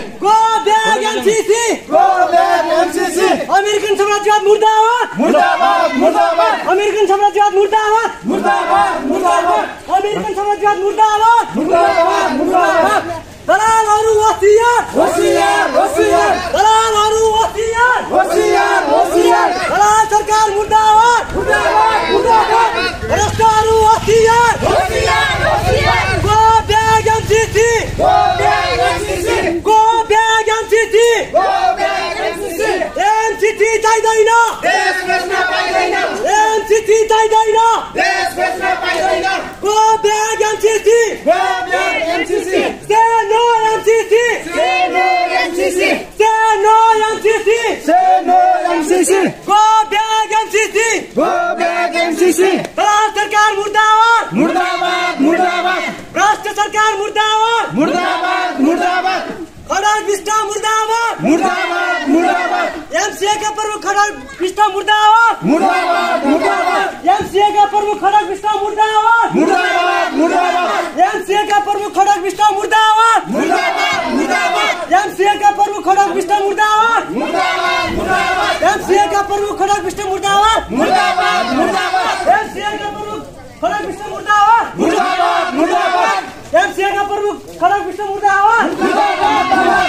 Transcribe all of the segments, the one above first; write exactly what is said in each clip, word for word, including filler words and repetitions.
Go back M C C! Go back M C C! American साम्राज्यवाद मुर्दाबाद! मुर्दाबाद! मुर्दाबाद! American साम्राज्यवाद मुर्दाबाद! मुर्दाबाद! मुर्दाबाद! American साम्राज्यवाद मुर्दाबाद! मुर्दाबाद! मुर्दाबाद! दलालहरू होशियार! होशियार! होशियार! दलालहरू होशियार! होशियार! होशियार! दलाल सरकार मुर्दाबाद! मुर्दाबाद! मुर्दाबाद! भ्रष्टहरू होशियार! होशियार! होशियार! Go back M C C! Go back M C C! Go back M C C! Go back M C C! M C C चाहिँदैन! देश बेच्न पाइदैन! M C C चाहिँदैन! देश बेच्न पाइदैन! Go back M C C! Go back M C C! Say no M C C! Say no M C C! Say no M C C! Say no M C C! Go back M C C! Go back M C C! दलाल सरकार मुर्दाबाद! मुर्दाबाद! मुर्दाबाद! भ्रष्ट सरकार मुर्दाबाद! मुर्दाबाद! मुर्दाबाद! खडग विष्टा मुर्दाबाद! मुर्दाबाद! मुर्दाबाद! एमसीए का प्रमुख खडग विष्टा मुर्दाबाद! मुर्दाबाद! मुर्दाबाद! एमसीए का प्रमुख खडग विष्टा मुर्दाबाद! मुर्दाबाद! मुर्दाबाद! एमसीए का प्रमुख खडग विष्टा मुर्दाबाद! मुर्दाबाद! मुर्दाबाद! एमसीए का प्रमुख खडग विष्टा मुर्दाबाद! मुर्दाबाद! मुर्दाबाद! एमसीए का प्रमुख खडग विष्टा मुर्दाबाद! मुर्दाबाद! मुर्दाबाद! एमसीए का प्रमुख खडग विष्टा मुर्दाबाद! मुर्दाबाद! मुर्दाबाद! एमसीए का प्रमुख खडग विष्टा मुर्दाबाद! मुर्दाबाद!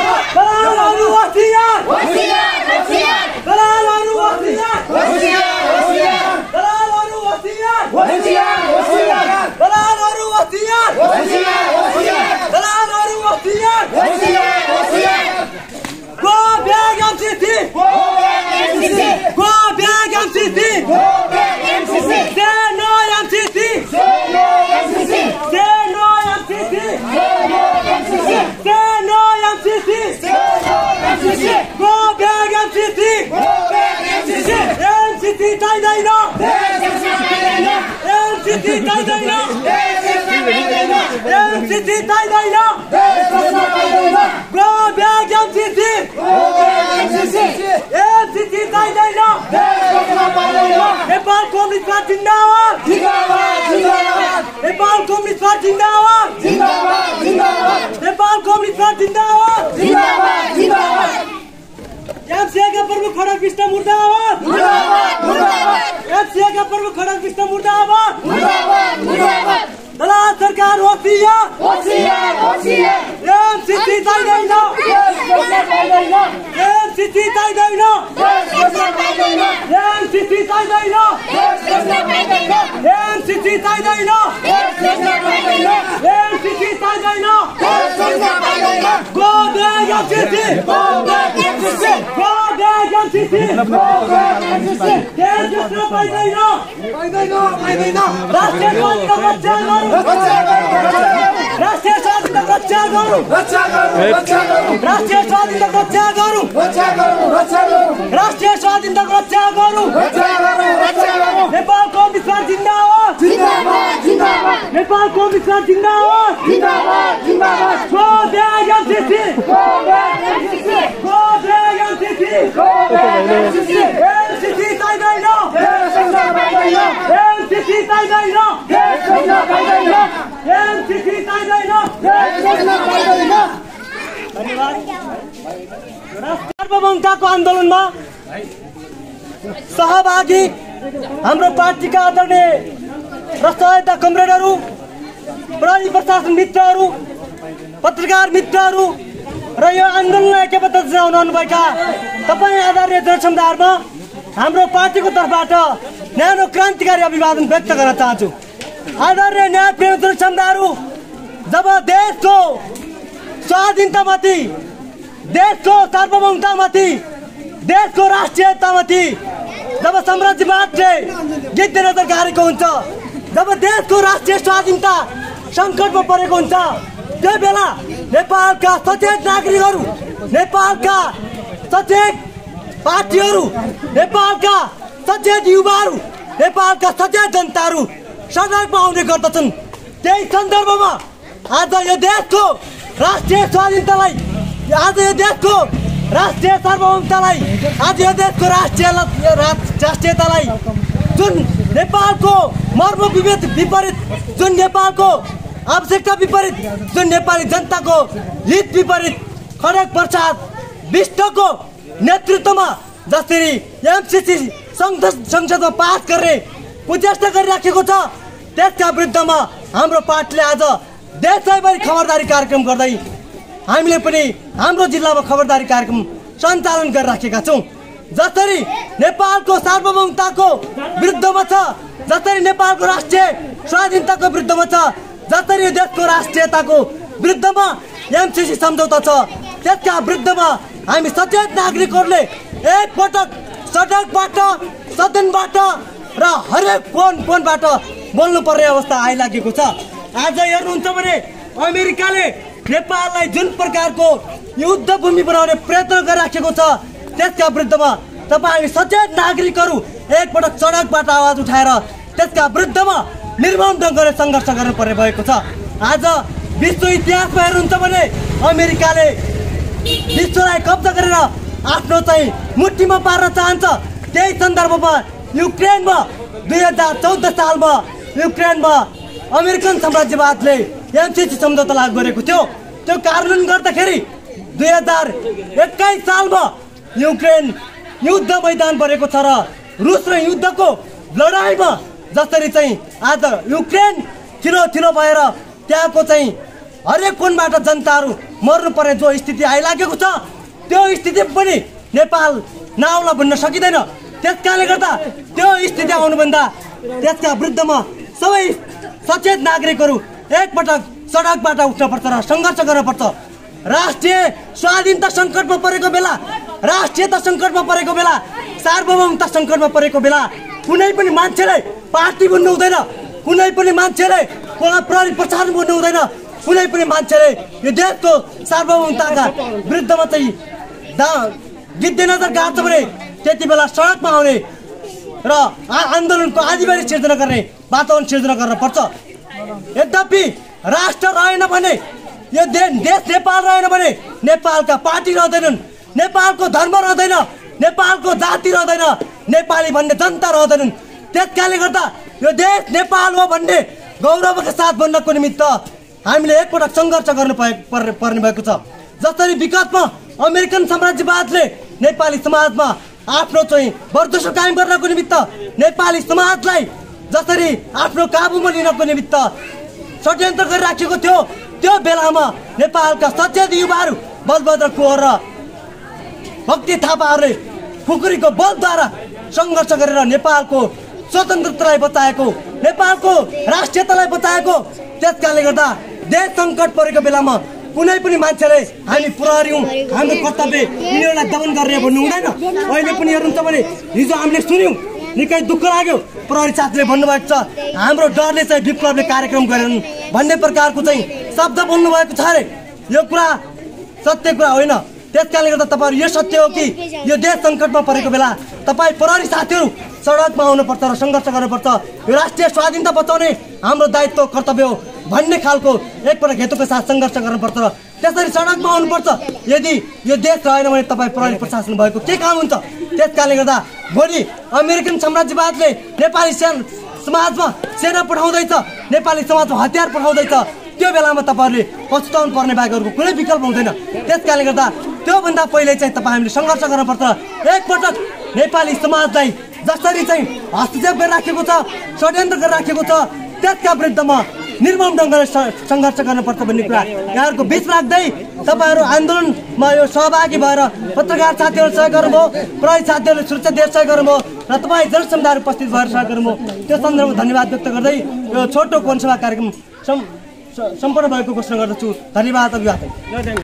दलालहरू होशियार! होशियार! होशियार! दलालहरू होशियार! होशियार! होशियार! दलालहरू होशियार! होशियार! होशियार! दलालहरू होशियार! होशियार! होशियार! दलालहरू होशियार! होशियार! होशियार! Go back M C C! Go back M C C! Go back M C C! Go back M C C! Say no M C C! Say no M C C! Say no M C C! Say no M C C! Say no M C C! Say no M C C! Go back M C C! Go back M C C! M C C चाहिँदैन! देश बेच्न पाइदैन! M C C चाहिँदैन! देश बेच्न पाइदैन! M C C चाहिँदैन! देश बेच्न पाइदैन! Go back M C C! Go back M C C! M C C चाहिँदैन! देश बेच्न पाइदैन! नेपाल कम्युनिस्ट पार्टी जिन्दाबाद! जिन्दाबाद! जिन्दाबाद! नेपाल कम्युनिस्ट पार्टी जिन्दाबाद! जिन्दाबाद! जिन्दाबाद! नेपाल कम्युनिस्ट पार्टी जिन्दाबाद! जिन्दाबाद! जिन्दाबाद! एमसीए का प्रमुख खडग विष्टा मुर्दाबाद! मुर्दाबाद! मुर्दाबाद! एमसीए का प्रमुख खडग विष्टा मुर्दाबाद! मुर्दाबाद! मुर्दाबाद! दलाल सरकार होशियार! होशियार! होशियार! एमसीसी चाहिँदैन! देश बेच्न पाइदैन! एमसीसी चाहिँदैन! देश बेच्न पाइदैन! एमसीसी चाहिँदैन! देश बेच्न पाइदैन! एमसीसी चाहिँदैन! देश बेच्न पाइदैन! एमसीसी चाहिँदैन! देश बेच्न पाइदैन! Go back M C C! Go back M C C! Go back M C C! Go back M C C! देश बेच्न पाइँदैन! पाइदैन! पाइदैन! राष्ट्रिय स्वाधीनता रक्षा गरौँ! रक्षा गरौँ! रक्षा गरौँ! राष्ट्रिय स्वाधीनता रक्षा गरौँ! रक्षा गरौँ! रक्षा गरौँ! राष्ट्रिय स्वाधीनता रक्षा गरौँ! रक्षा गरौँ! रक्षा गरौँ! राष्ट्रिय स्वाधीनता रक्षा गरौँ! रक्षा गरौँ! रक्षा गरौँ! नेपाल कम्युनिस्ट पार्टी जिन्दाबाद! जिन्दाबाद! जिन्दाबाद! नेपाल कम्युनिस्ट पार्टी जिन्दाबाद! जिन्दाबाद! जिन्दाबाद! Go back M C C! Go back M C C! Go back M C C! Go back M C C! MCC चाहिँदैन! देश बेच्न पाइदैन! एमसीसी चाहिँदैन! देश बेच्न पाइदैन! एमसीसी चाहिँदैन! देश बेच्न पाइदैन! धन्यवाद। सार्वभौमताको आन्दोलनमा सहभागी हाम्रो पार्टीका आदरणीय र सहयोगका कमरेडहरू, प्रहरी प्रशासन मित्रहरू, पत्रकार मित्रहरू र यो आन्दोलनलाई ऐक्यबद्ध जनाउनुभएका तपाईँ आदरणीय जनसमुदायमा हाम्रो पार्टीको तर्फबाट न्यानो क्रान्तिकारी अभिवादन व्यक्त गर्न चाहन्छु। आदरणीय न्यायप्रेमी जनसमुदायहरू, जब देशको स्वाधीनतामाथि, देशको सार्वभौमतामाथि, देशको राष्ट्रियतामाथि जब साम्राज्यवादले जित्ने नजर गाडेको हुन्छ, जब देशको राष्ट्रिय स्वाधीनता सङ्कटमा परेको हुन्छ, त्यो बेला नेपालका सचेत नागरिकहरू, नेपालका सचेत पार्टीहरू, नेपालका सचेत युवाहरू, नेपालका सचेत जनताहरू सडकमा आउने गर्दछन्। त्यही सन्दर्भमा आज यो देशको राष्ट्रिय स्वाधीनतालाई, आज यो देशको राष्ट्रिय सार्वभौमतालाई, आज यो देशको राष्ट्रिय राष्ट्रियतालाई, जुन नेपालको मर्म विभेद विपरीत, जुन नेपालको आवश्यकता विपरीत, जुन नेपाली जनताको हित विपरीत खड्ग प्रसाद विष्टको नेतृत्वमा जसरी एमसीसी संसदमा पास गर्ने प्रचेष्टा गरिराखेको छ त्यसका विरुद्धमा हाम्रो पार्टीले आज देशैभरि खबरदारी कार्यक्रम गर्दै हामीले पनि हाम्रो जिल्लामा खबरदारी कार्यक्रम सञ्चालन गरिराखेका छौँ। जसरी नेपालको सार्वभौमताको विरुद्धमा छ, जसरी नेपालको राष्ट्रिय स्वाधीनताको विरुद्धमा छ, जसरी देशको राष्ट्रियताको विरुद्धमा एमसीसी सम्झौता छ, त्यसका विरुद्धमा हामी सचेत नागरिकहरूले एकपटक सडकबाट सदनबाट र हरेक फोन फोनबाट बोल्नुपर्ने अवस्था आइलागेको छ। आज हेर्नुहुन्छ भने अमेरिकाले नेपाललाई जुन प्रकारको युद्ध भूमि बनाउने प्रयत्न गरिराखेको छ त्यसका विरुद्धमा तपाईँ हामी सचेत नागरिकहरू एकपटक सडकबाट आवाज उठाएर त्यसका विरुद्धमा निर्मम ढङ्गले सङ्घर्ष गर्नुपर्ने भएको छ। आज विश्व इतिहासमा हेर्नुहुन्छ भने अमेरिकाले विश्वलाई कब्जा गरेर आफ्नो चाहिँ मुठीमा पार्न चाहन्छ। त्यही सन्दर्भमा युक्रेनमा दुई हजार चौध सालमा युक्रेनमा अमेरिकन साम्राज्यवादले एमसीसी सम्झौता लागू गरेको थियो। त्यो कार्यान्वयन गर्दाखेरि दुई हजार एक्काइस सालमा युक्रेन युद्ध मैदान बनेको छ र रुस र युद्धको लडाइँमा जसरी चाहिँ आज युक्रेन थिलो थिलो भएर त्यहाँको चाहिँ हरेक कोणबाट जनताहरू मर्नुपर्ने जो स्थिति आइलागेको छ त्यो स्थिति पनि नेपाल नाउँला भन्न सकिँदैन। त्यसकारणले गर्दा त्यो स्थिति आउनुभन्दा त्यसका विरुद्धमा सबै सचेत नागरिकहरू एकपटक सडकबाट उठ्नुपर्छ र सङ्घर्ष गर्नुपर्छ। राष्ट्रिय स्वाधीनता सङ्कटमा परेको बेला, राष्ट्रियता सङ्कटमा परेको बेला, सार्वभौमता सङ्कटमा परेको बेला कुनै पनि मान्छेले पार्टी बुन्नु हुँदैन, कुनै पनि मान्छेले प्रहरी प्रशासन बुन्नु हुँदैन, कुनै पनि मान्छेले यो देशको सार्वभौमताका विरुद्धमा चाहिँ दा गिद्धे नजर गाड्छ भने त्यति बेला सडकमा आउने र आन्दोलनको आदिबारी सिर्जना गर्ने वातावरण सिर्जना गर्न पर्छ। यद्यपि राष्ट्र रहेन भने यो देश नेपाल रहेन भने नेपालका पार्टी रहँदैनन्, नेपालको धर्म रहँदैन, नेपालको जाति रहँदैन, नेपाली भन्ने जनता रहँदैनन्। त्यसकारणले गर्दा यो देश नेपाल हो भन्ने गौरवका साथ बन्नको निमित्त हामीले एकपटक सङ्घर्ष गर्नु पर्ने भएको छ। जसरी विगतमा अमेरिकन साम्राज्यवादले नेपाली समाजमा आफ्नो चाहिँ वर्चस्व कायम गर्नको निमित्त नेपाली समाजलाई जसरी आफ्नो काबुमा लिनको निमित्त षड्यन्त्र गरिराखेको थियो, त्यो बेलामा नेपालका सचेत युवाहरू बलभद्र कुँवर र भक्ति थापाहरूले खुकुरीको बलद्वारा सङ्घर्ष गरेर नेपालको स्वतन्त्रतालाई बचाएको, नेपालको राष्ट्रियतालाई बचाएको। त्यसकारणले गर्दा देश सङ्कट परेको बेलामा कुनै पनि मान्छेले हामी प्रहरी हौँ, हाम्रो कर्तव्य यिनीहरूलाई दमन गर्ने भन्नु हुँदैन। अहिले पनि हेर्नुहुन्छ भने हिजो हामीले सुन्यौँ, निकै दुःख लाग्यो, प्रहरी साथीले भन्नुभएको छ हाम्रो डरले चाहिँ विप्लवले कार्यक्रम गरेनन् भन्ने प्रकारको चाहिँ शब्द बोल्नुभएको छ अरे। यो कुरा सत्य कुरा होइन। त्यसकारणले गर्दा तपाईँहरू यो सत्य हो कि यो देश सङ्कटमा परेको बेला तपाईँ प्रहरी साथीहरू सडकमा आउनुपर्छ र सङ्घर्ष गर्नुपर्छ। यो राष्ट्रिय स्वाधीनता बचाउने हाम्रो दायित्व कर्तव्य हो भन्ने खालको एकपटक हेतुको साथ सङ्घर्ष गर्नुपर्छ र त्यसरी सडकमा आउनुपर्छ। यदि यो देश रहेन भने तपाईँ प्रहरी प्रशासन भएको के काम हुन्छ? त्यसकारणले गर्दा भोलि अमेरिकन साम्राज्यवादले नेपाली समाजमा सेना पठाउँदैछ, नेपाली समाजमा हतियार पठाउँदैछ, त्यो बेलामा तपाईँहरूले पछुताउनु पर्ने बाहेकहरूको कुनै विकल्प हुँदैन। त्यसकारणले गर्दा त्योभन्दा पहिले चाहिँ तपाईँ हामीले सङ्घर्ष गर्नुपर्छ। एकपटक नेपाली समाजलाई जसरी चाहिँ हस्तक्षेप गरिराखेको छ, षड्यन्त्र गरिराखेको छ, त्यसका विरुद्धमा निर्मम ढङ्गले सङ्घर्ष गर्नुपर्छ भन्ने कुरा यहाँहरूको बिच राख्दै तपाईँहरू आन्दोलनमा यो सहभागी भएर पत्रकार साथीहरू सहयोग गर्नुभयो, प्रहरी साथीहरूले सुरक्षा दिएर सहयोग गर्नुभयो र तपाईँ जनसमुदाय उपस्थित भएर सहयोग गर्नुभयो। त्यो सन्दर्भमा धन्यवाद व्यक्त गर्दै यो छोटो कोनसभा कार्यक्रम सम्पन्न भएको घोषणा गर्दछु। धन्यवाद अभिवादन।